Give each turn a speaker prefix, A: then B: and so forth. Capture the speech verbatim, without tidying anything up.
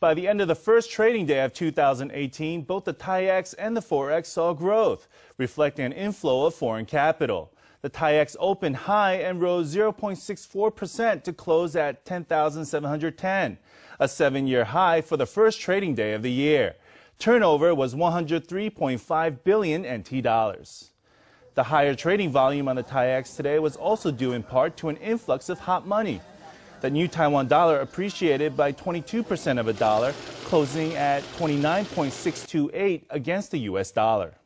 A: By the end of the first trading day of two thousand eighteen, both the Taiex and the Forex saw growth, reflecting an inflow of foreign capital. The Taiex opened high and rose zero point six four percent to close at ten thousand seven hundred ten, a seven-year high for the first trading day of the year. Turnover was one hundred three point five billion N T dollars. The higher trading volume on the Taiex today was also due in part to an influx of hot money. The new Taiwan dollar appreciated by twenty-two percent of a dollar, closing at twenty-nine point six two eight against the U S dollar.